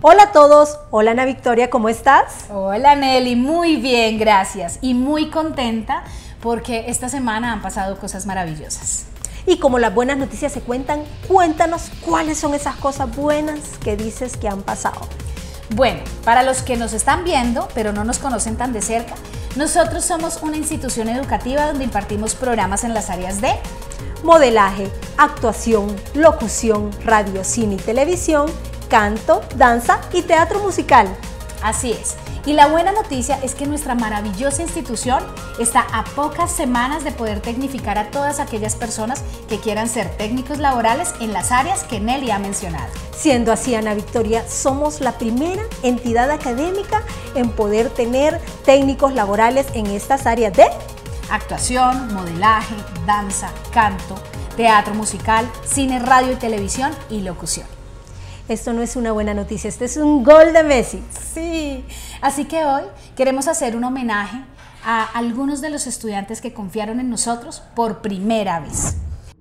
Hola a todos, hola Ana Victoria, ¿cómo estás? Hola Nelly, muy bien, gracias y muy contenta porque esta semana han pasado cosas maravillosas. Y como las buenas noticias se cuentan, cuéntanos cuáles son esas cosas buenas que dices que han pasado. Bueno, para los que nos están viendo, pero no nos conocen tan de cerca, nosotros somos una institución educativa donde impartimos programas en las áreas de modelaje, actuación, locución, radio, cine y televisión, canto, danza y teatro musical. Así es. Y la buena noticia es que nuestra maravillosa institución está a pocas semanas de poder tecnificar a todas aquellas personas que quieran ser técnicos laborales en las áreas que Nelly ha mencionado. Siendo así, Ana Victoria, somos la primera entidad académica en poder tener técnicos laborales en estas áreas de actuación, modelaje, danza, canto, teatro musical, cine, radio y televisión y locución. Esto no es una buena noticia, este es un gol de Messi. Sí, así que hoy queremos hacer un homenaje a algunos de los estudiantes que confiaron en nosotros por primera vez.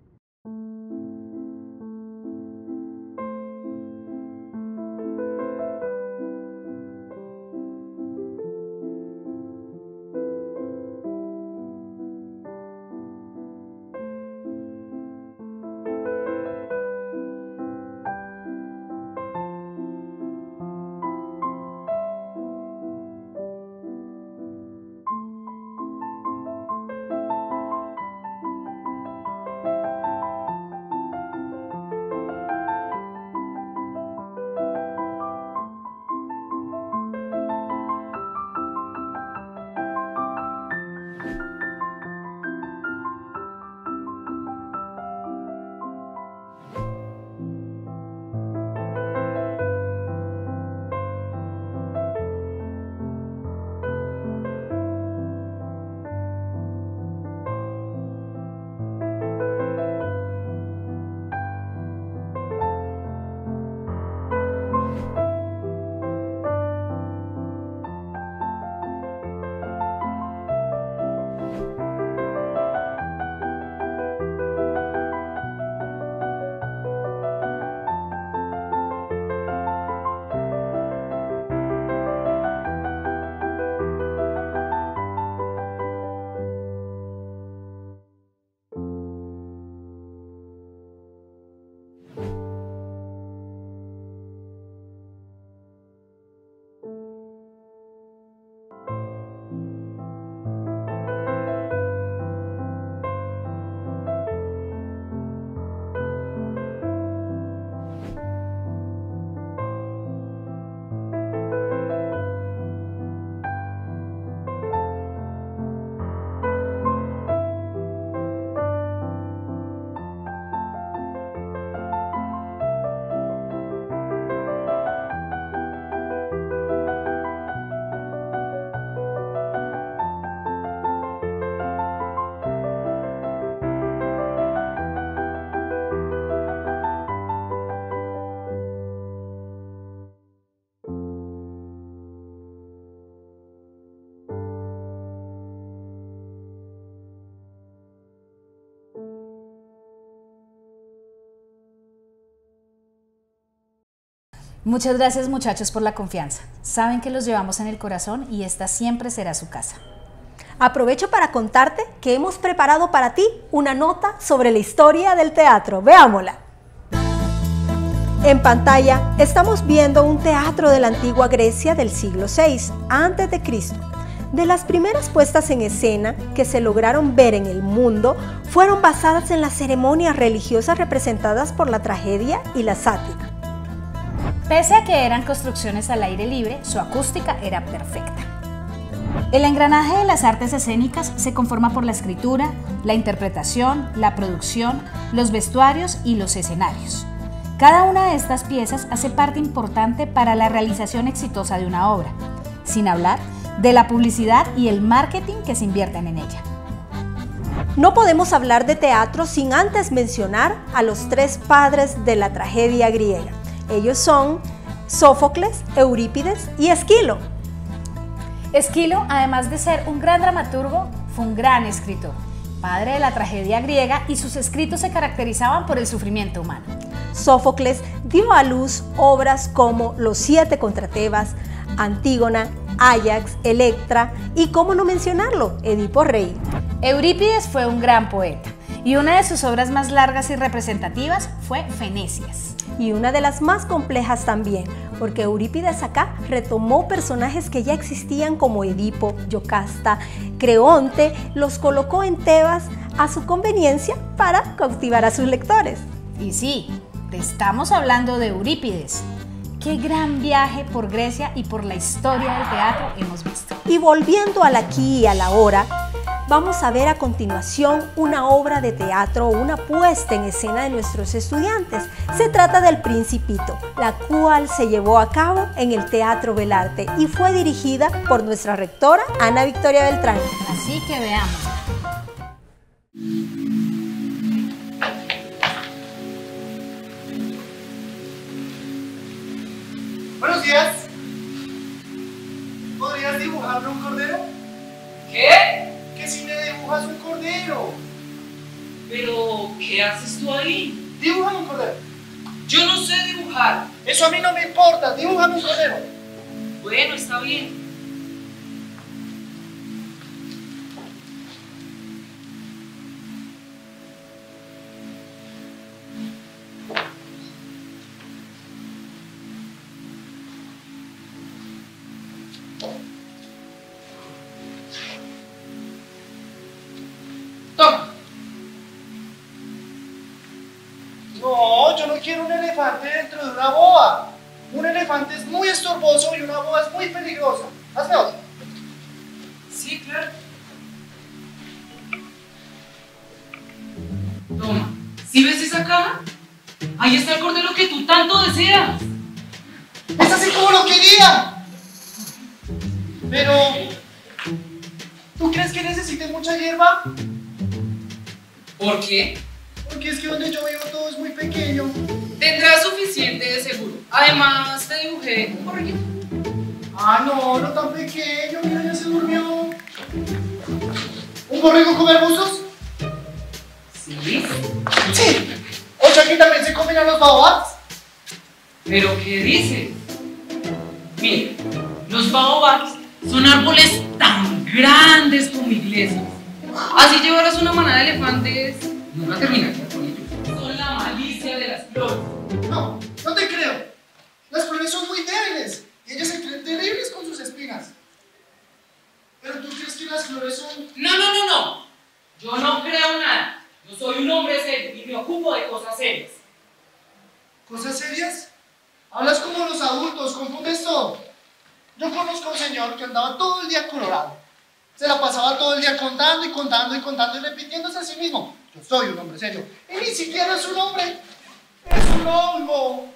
Muchas gracias muchachos por la confianza. Saben que los llevamos en el corazón y esta siempre será su casa. Aprovecho para contarte que hemos preparado para ti una nota sobre la historia del teatro. Veámosla. En pantalla estamos viendo un teatro de la antigua Grecia del siglo VI a.C. De las primeras puestas en escena que se lograron ver en el mundo fueron basadas en las ceremonias religiosas representadas por la tragedia y la sátira. Pese a que eran construcciones al aire libre, su acústica era perfecta. El engranaje de las artes escénicas se conforma por la escritura, la interpretación, la producción, los vestuarios y los escenarios. Cada una de estas piezas hace parte importante para la realización exitosa de una obra, sin hablar de la publicidad y el marketing que se invierten en ella. No podemos hablar de teatro sin antes mencionar a los tres padres de la tragedia griega. Ellos son Sófocles, Eurípides y Esquilo. Esquilo, además de ser un gran dramaturgo, fue un gran escritor, padre de la tragedia griega, y sus escritos se caracterizaban por el sufrimiento humano. Sófocles dio a luz obras como Los 7 contra Tebas, Antígona, Áyax, Electra y, cómo no mencionarlo, Edipo Rey. Eurípides fue un gran poeta y una de sus obras más largas y representativas fue Fenecias. Y una de las más complejas también, porque Eurípides acá retomó personajes que ya existían como Edipo, Yocasta, Creonte, los colocó en Tebas a su conveniencia para cautivar a sus lectores. Y sí, te estamos hablando de Eurípides. Qué gran viaje por Grecia y por la historia del teatro hemos visto. Y volviendo al aquí y a la ahora, vamos a ver a continuación una obra de teatro o una puesta en escena de nuestros estudiantes. Se trata del Principito, la cual se llevó a cabo en el Teatro Belarte y fue dirigida por nuestra rectora Ana Victoria Beltrán. Así que veamos. Buenos días. ¿Podrías dibujarme un cordero? ¿Qué? Que si me dibujas un cordero. ¿Pero qué haces tú ahí? Dibújame un cordero. Yo no sé dibujar. Eso a mí no me importa. Dibújame un cordero. Bueno, está bien. Toma. No, yo no quiero un elefante dentro de una boa. Un elefante es muy estorboso y una boa es muy peligrosa. Hazme otro. Sí, claro. Toma. ¿Sí ves esa caja? Ahí está el cordero que tú tanto deseas. Es así como lo quería. Pero, ¿tú crees que necesites mucha hierba? ¿Por qué? Porque es que donde yo vivo todo es muy pequeño. Tendrás suficiente de seguro. Además, te dibujé un borreguito. Ah, no, no tan pequeño. Mira, ya se durmió. ¿Un borrego come arbustos? ¿Sí? Sí. O sea que también se comen a los baobabs. ¿Pero qué dices? Mira, los baobabs son árboles tan grandes como iglesias. Así llevarás una manada de elefantes, no la terminarías con ellos. Son la malicia de las flores. No, no te creo. Las flores son muy débiles y ellas se creen terribles con sus espinas. ¿Pero tú crees que las flores son...? No. Yo no creo nada. Yo soy un hombre serio y me ocupo de cosas serias. ¿Cosas serias? Hablas como los adultos, confundes todo. Yo conozco a un señor que andaba todo el día colorado. Se la pasaba todo el día contando y repitiéndose a sí mismo. Yo soy un hombre serio. Y ni siquiera es un hombre. Es un hongo.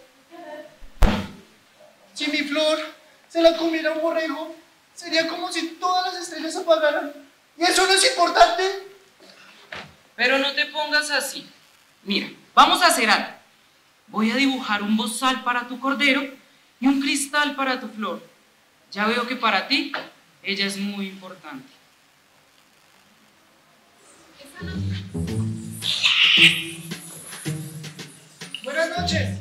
Si mi flor se la comiera un borrego, sería como si todas las estrellas se apagaran. ¿Y eso no es importante? Pero no te pongas así. Mira, vamos a hacer algo. Voy a dibujar un bozal para tu cordero y un cristal para tu flor. Ya veo que para ti ella es muy importante. Buenas noches.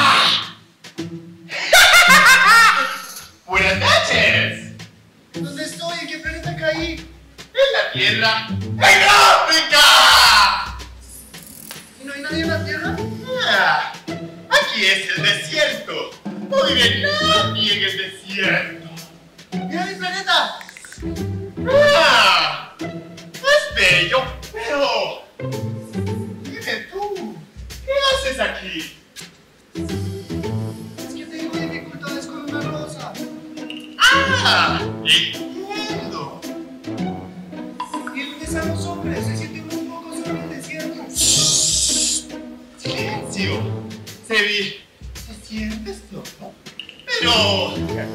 Buenas noches. ¿Dónde estoy? ¿En qué planeta caí? En la Tierra gráfica. ¿Y no hay nadie en la Tierra? Ah, aquí es el desierto. No vive nadie en el desierto. ¡Mira mi planeta! Ah, es bello, pero... Dime tú, ¿qué haces aquí? Es que tengo dificultades con una rosa. Ah, entiendo. ¿Y dónde están los hombres? Se siente uno un poco solo en el desierto. Silencio. Se siente solo. Pero...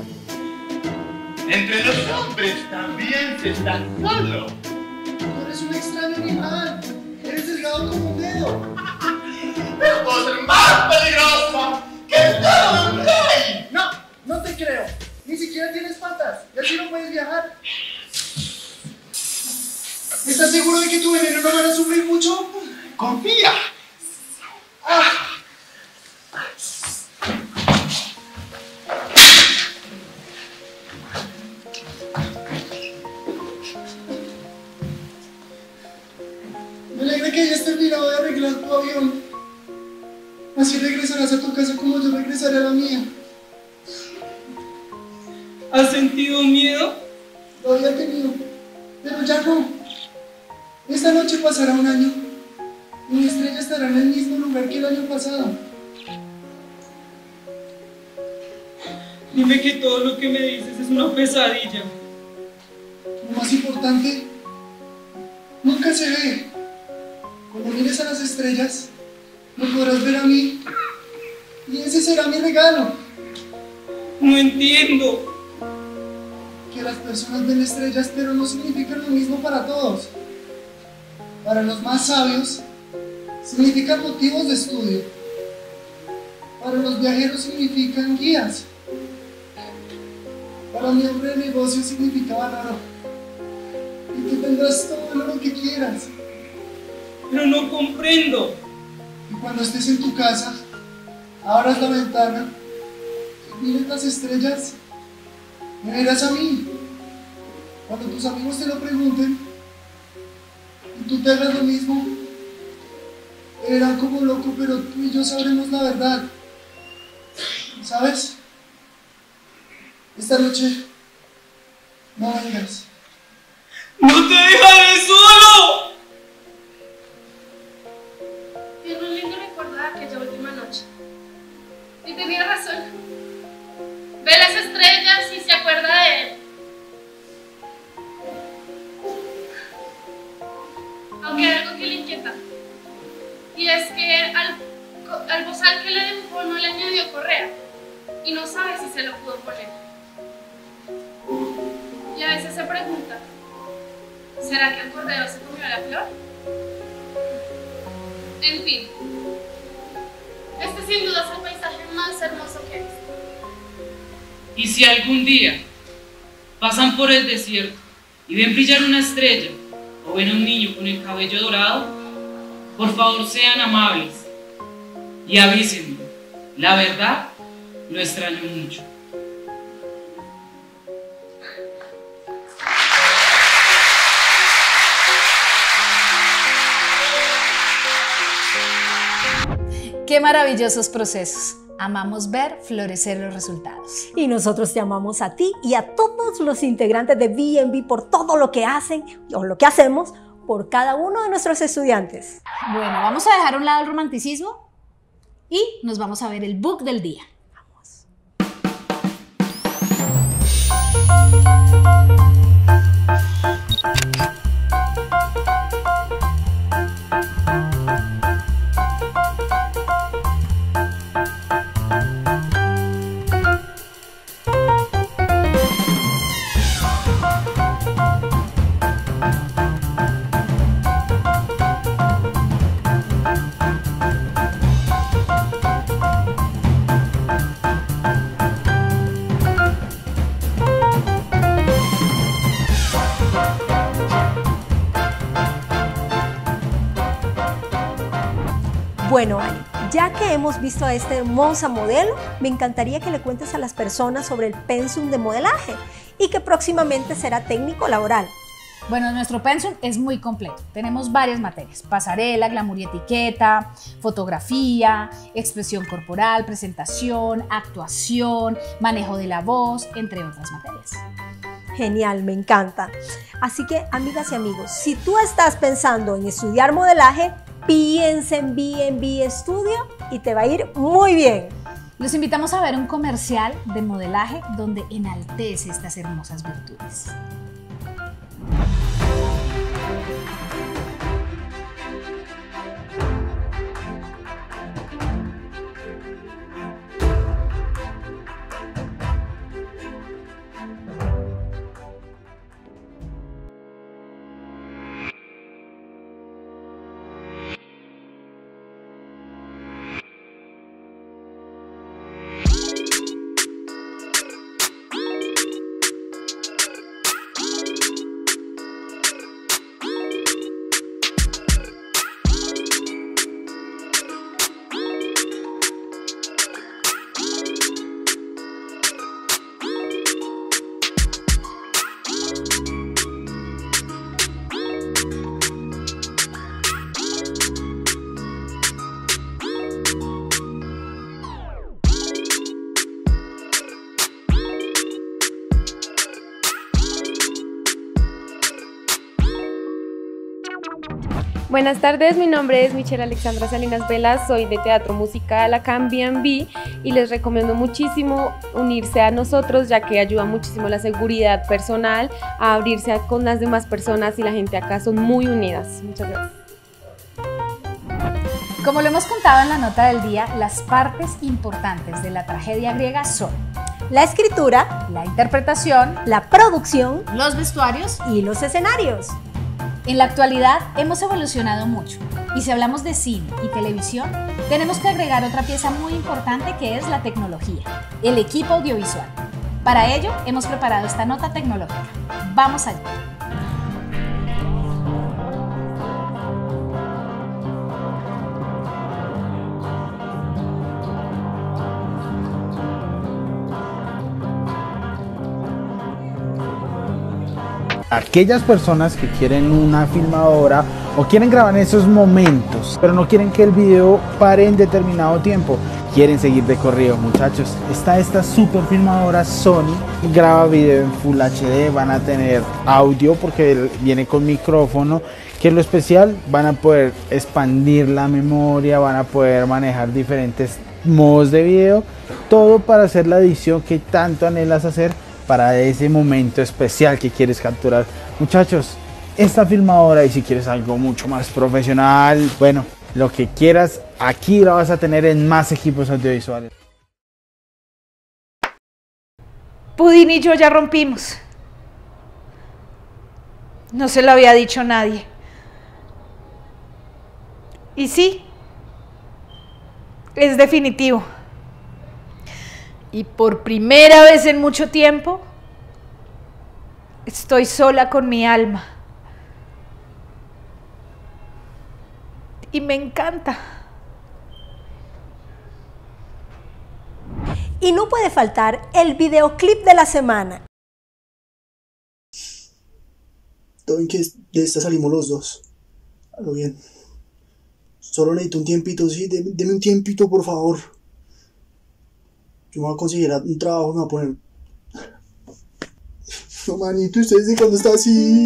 entre los hombres también se está solo. Tú eres un extraño animal. Eres delgado como un dedo. Pero puedo ser más peligrosa que el dedo de un rey. No, no te creo. Ni siquiera tienes patas. Y así no puedes viajar. ¿Estás seguro de que tu veneno no van a sufrir mucho? Confía. Ah, que hayas terminado de arreglar tu avión. Así regresarás a tu casa como yo regresaré a la mía. ¿Has sentido miedo? Lo había tenido, pero ya no. Esta noche pasará un año y mi estrella estará en el mismo lugar que el año pasado. Dime que todo lo que me dices es una pesadilla. Lo más importante, nunca se ve. Cuando mires a las estrellas, me podrás ver a mí y ese será mi regalo. No entiendo. Que las personas ven estrellas, pero no significa lo mismo para todos. Para los más sabios, significan motivos de estudio. Para los viajeros significan guías. Para un hombre de negocio significaban oro. Y tú tendrás todo el oro que quieras. Pero no comprendo. Y cuando estés en tu casa, abras la ventana y mires las estrellas, me verás a mí. Cuando tus amigos te lo pregunten y tú te hagas lo mismo, te verán como loco, pero tú y yo sabremos la verdad. ¿Sabes? Esta noche no vengas. ¡No te dejaré solo! Tiene un lindo recuerdo de aquella última noche. Y tenía razón. Ve las estrellas y se acuerda de él. Aunque hay algo que le inquieta. Y es que al bozal que le dibujó no le añadió correa. Y no sabe si se lo pudo poner. Y a veces se pregunta, ¿será que el cordero se comió la flor? En fin, este sin duda es el paisaje más hermoso que he visto. Y si algún día pasan por el desierto y ven brillar una estrella o ven a un niño con el cabello dorado, por favor sean amables y avísenme. La verdad, lo extraño mucho. Qué maravillosos procesos. Amamos ver florecer los resultados. Y nosotros te amamos a ti y a todos los integrantes de B&B por todo lo que hacen o lo que hacemos por cada uno de nuestros estudiantes. Bueno, vamos a dejar a un lado el romanticismo y nos vamos a ver el book del día. Bueno, Ali, ya que hemos visto a esta hermosa modelo, me encantaría que le cuentes a las personas sobre el pensum de modelaje y que próximamente será técnico laboral. Bueno, nuestro pensum es muy completo. Tenemos varias materias: pasarela, glamour y etiqueta, fotografía, expresión corporal, presentación, actuación, manejo de la voz, entre otras materias. Genial, me encanta. Así que, amigas y amigos, si tú estás pensando en estudiar modelaje, piensa en B&B Studio y te va a ir muy bien. Los invitamos a ver un comercial de modelaje donde enaltece estas hermosas virtudes. Buenas tardes, mi nombre es Michelle Alexandra Salinas Velas, soy de Teatro Musical acá en B&B y les recomiendo muchísimo unirse a nosotros, ya que ayuda muchísimo la seguridad personal, a abrirse con las demás personas, y la gente acá son muy unidas. Muchas gracias. Como lo hemos contado en la nota del día, las partes importantes de la tragedia griega son la escritura, la interpretación, la producción los vestuarios. y los escenarios. En la actualidad hemos evolucionado mucho, y si hablamos de cine y televisión, tenemos que agregar otra pieza muy importante, que es la tecnología, el equipo audiovisual. Para ello hemos preparado esta nota tecnológica. Vamos allá. Aquellas personas que quieren una filmadora o quieren grabar esos momentos, pero no quieren que el video pare en determinado tiempo, quieren seguir de corrido, muchachos, está esta super filmadora Sony, graba video en Full HD, van a tener audio porque viene con micrófono, que es lo especial, van a poder expandir la memoria, van a poder manejar diferentes modos de video, todo para hacer la edición que tanto anhelas hacer para ese momento especial que quieres capturar. Muchachos, esta filmadora, y si quieres algo mucho más profesional, bueno, lo que quieras, aquí la vas a tener en más equipos audiovisuales. Pudín y yo ya rompimos. No se lo había dicho nadie. Y sí, es definitivo. Y por primera vez en mucho tiempo, estoy sola con mi alma. Y me encanta. Y no puede faltar el videoclip de la semana. Todo bien que de esta salimos los dos. A lo bien. Solo necesito un tiempito, sí, deme un tiempito, por favor. Yo me voy a conseguir un trabajo, me voy a poner... No, manito, ¿usted desde cuando está así?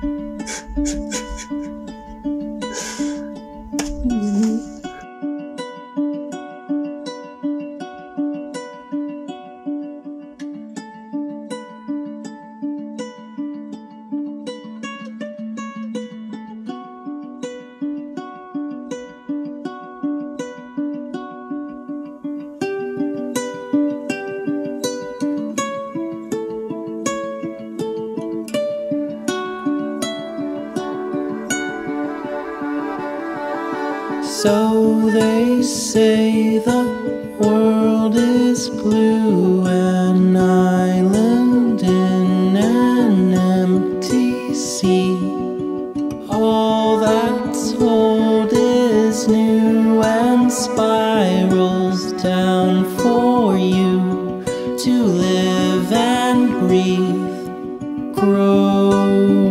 So they say the world is blue, an island in an empty sea. All that's old is new and spirals down for you to live and breathe, grow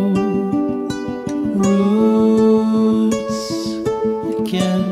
roots again.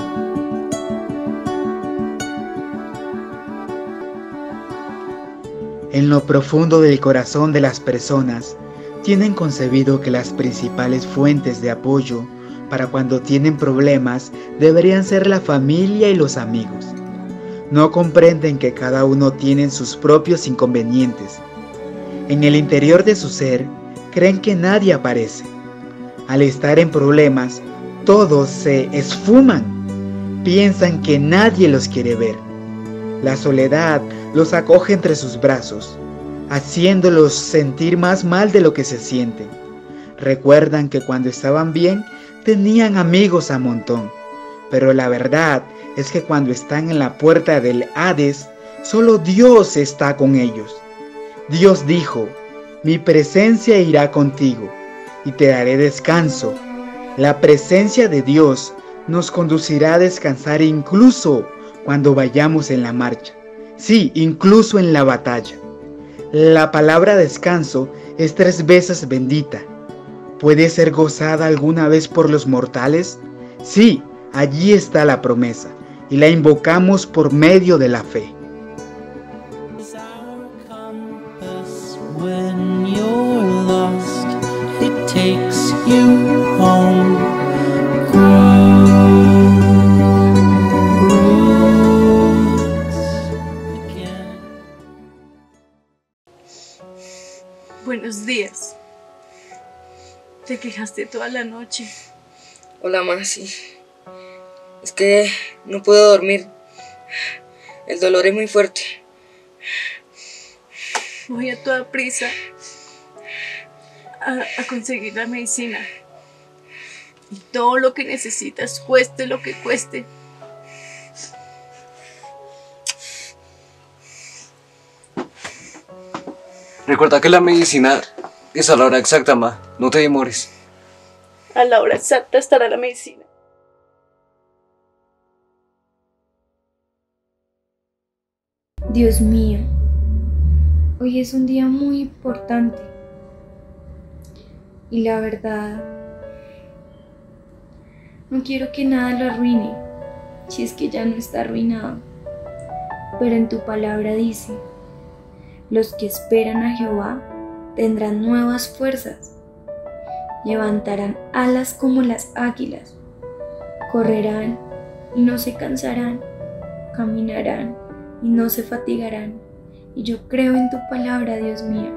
En lo profundo del corazón de las personas, tienen concebido que las principales fuentes de apoyo para cuando tienen problemas deberían ser la familia y los amigos. No comprenden que cada uno tiene sus propios inconvenientes. En el interior de su ser, creen que nadie aparece. Al estar en problemas, todos se esfuman. Piensan que nadie los quiere ver. La soledad los acoge entre sus brazos, haciéndolos sentir más mal de lo que se sienten. Recuerdan que cuando estaban bien, tenían amigos a montón, pero la verdad es que cuando están en la puerta del Hades, solo Dios está con ellos. Dios dijo: mi presencia irá contigo y te daré descanso. La presencia de Dios nos conducirá a descansar incluso cuando vayamos en la marcha. Sí, incluso en la batalla. La palabra descanso es 3 veces bendita. ¿Puede ser gozada alguna vez por los mortales? Sí, allí está la promesa, y la invocamos por medio de la fe. When you're lost, it takes you home. Buenos días. Te quejaste toda la noche. Hola, Masi. Es que no puedo dormir. El dolor es muy fuerte. Voy a toda prisa a conseguir la medicina. Y todo lo que necesitas, cueste lo que cueste. Recuerda que la medicina es a la hora exacta, ma. No te demores. A la hora exacta estará la medicina. Dios mío, hoy es un día muy importante. Y la verdad, no quiero que nada lo arruine, si es que ya no está arruinado. Pero en tu palabra dice: los que esperan a Jehová tendrán nuevas fuerzas, levantarán alas como las águilas, correrán y no se cansarán, caminarán y no se fatigarán. Y yo creo en tu palabra, Dios mío.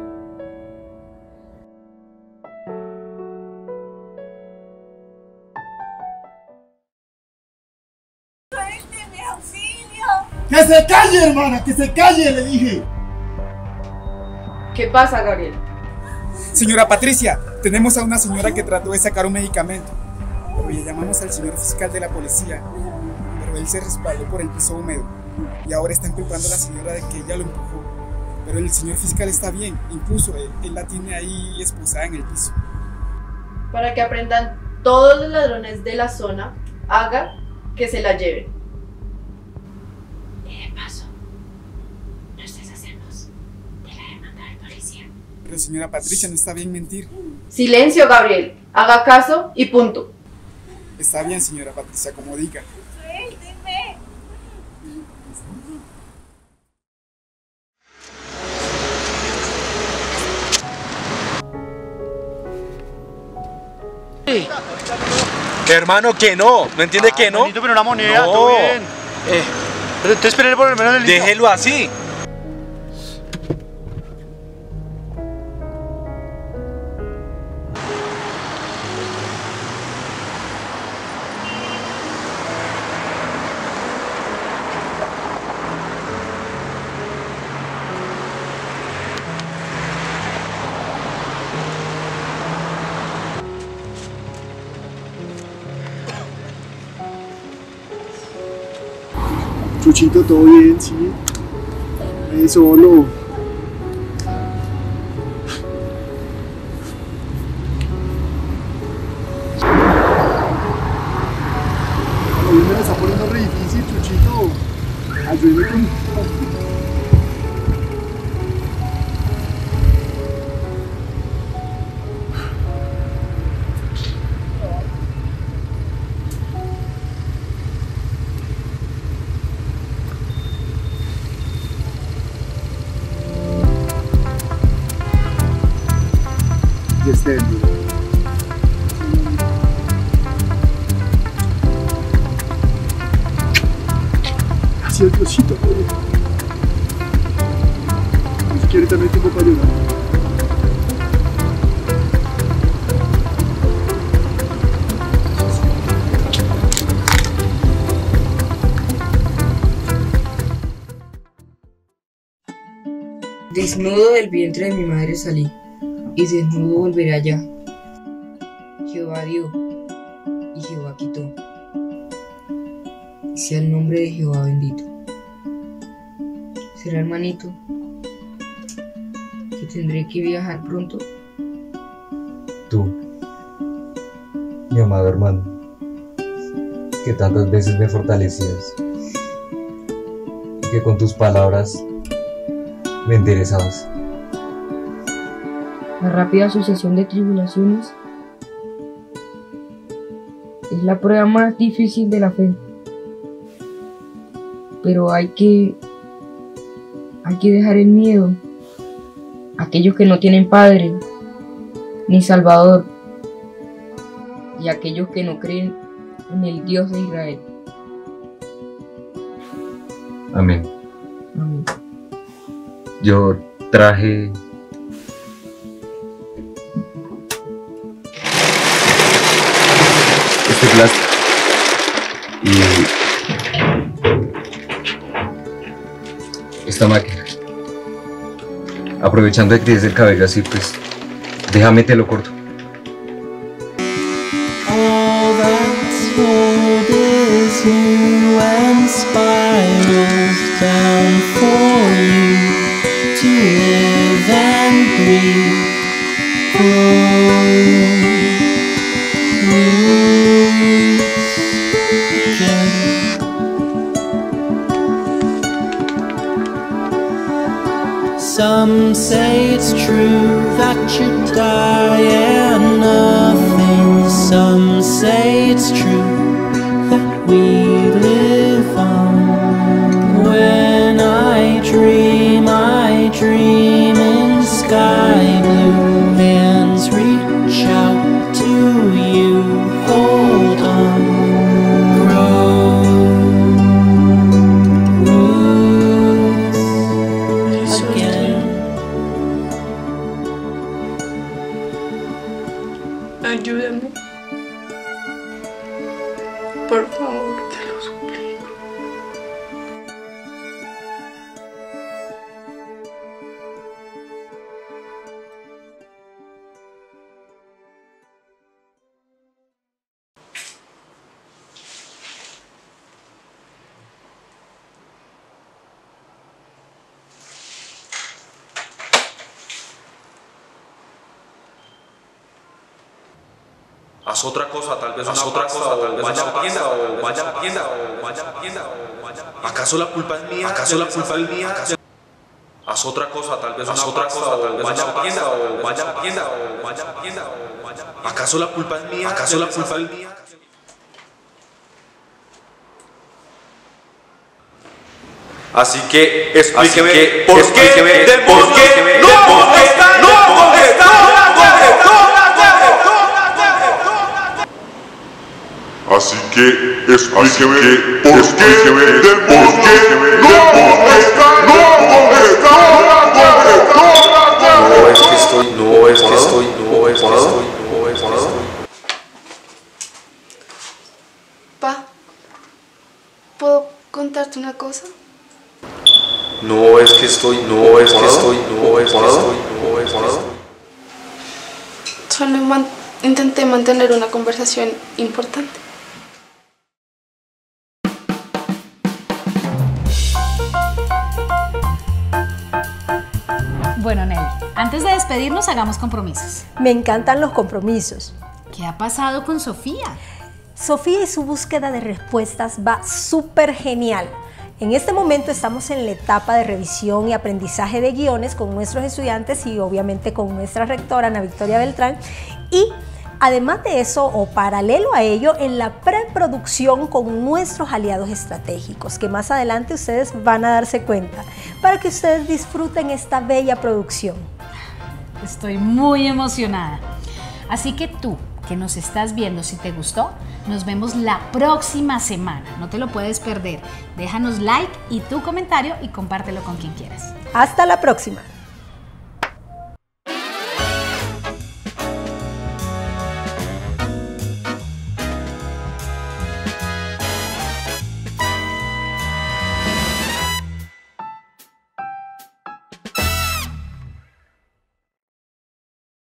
¡Que se calle, hermana! ¡Que se calle! Le dije. ¿Qué pasa, Gabriel? Señora Patricia, tenemos a una señora que trató de sacar un medicamento, pero le llamamos al señor fiscal de la policía, pero él se resbaló por el piso húmedo y ahora están culpando a la señora de que ella lo empujó. Pero el señor fiscal está bien, incluso él la tiene ahí esposada en el piso. Para que aprendan todos los ladrones de la zona, haga que se la lleven. Y de paso, nos deshacemos de la demanda del policía. Pero señora Patricia, no está bien mentir. Silencio, Gabriel. Haga caso y punto. Está bien, señora Patricia, como diga. ¡Suélteme! Hermano, que no entiende que no. Pero una moneda, no. todo bien. Pero entonces espere por lo menos el niño. Déjelo así. Chuchito, todo bien, sí. Solo. A mí me la está poniendo re difícil, Chuchito. Ayúdeme con. Así es, Diosito. Si quiere también tengo para ayudar. Desnudo del vientre de mi madre salí, y desnudo volveré allá. Jehová dio, y Jehová quitó. Sea el nombre de Jehová bendito. ¿Será, hermanito, que tendré que viajar pronto? Tú, mi amado hermano, que tantas veces me fortalecías y que con tus palabras me enderezabas. La rápida sucesión de tribulaciones es la prueba más difícil de la fe. Pero hay que dejar el miedo. Aquellos que no tienen padre ni salvador, y aquellos que no creen en el Dios de Israel. Amén. Amén. Yo traje plástico. Y esta máquina. Aprovechando de que tienes el cabello así, pues déjame te lo corto. All that's old is new and spirals down for you to live and breathe. Some say it's true that you die and nothing. Some say it's true that we live on. When I dream in sky blue. Hands reach out to you, hold on. Grows again. Ayúdame. Por favor, te lo suplico. Haz otra cosa, tal vez una otra cosa, tal vez vaya a la tienda, o vaya a la tienda, o vaya a la tienda. ¿Acaso la culpa es mía? ¿Acaso la culpa es mía? Haz otra cosa, tal vez una otra cosa, tal vez vaya a la tienda, o vaya a la tienda, o vaya a la tienda. ¿Acaso la culpa es mía? ¿Acaso la culpa es mía? Así que explíqueme por qué no contestó. Así que explíqueme por qué no estoy. Pa, ¿puedo contarte una cosa? Solo intenté mantener una conversación importante. Bueno, Nelly, antes de despedirnos hagamos compromisos. Me encantan los compromisos. ¿Qué ha pasado con Sofía? Sofía y su búsqueda de respuestas va súper genial. En este momento estamos en la etapa de revisión y aprendizaje de guiones con nuestros estudiantes y obviamente con nuestra rectora Ana Victoria Beltrán. Y además de eso, o paralelo a ello, en la preproducción con nuestros aliados estratégicos, que más adelante ustedes van a darse cuenta, para que ustedes disfruten esta bella producción. Estoy muy emocionada. Así que tú, que nos estás viendo, si te gustó, nos vemos la próxima semana. No te lo puedes perder. Déjanos like y tu comentario y compártelo con quien quieras. Hasta la próxima.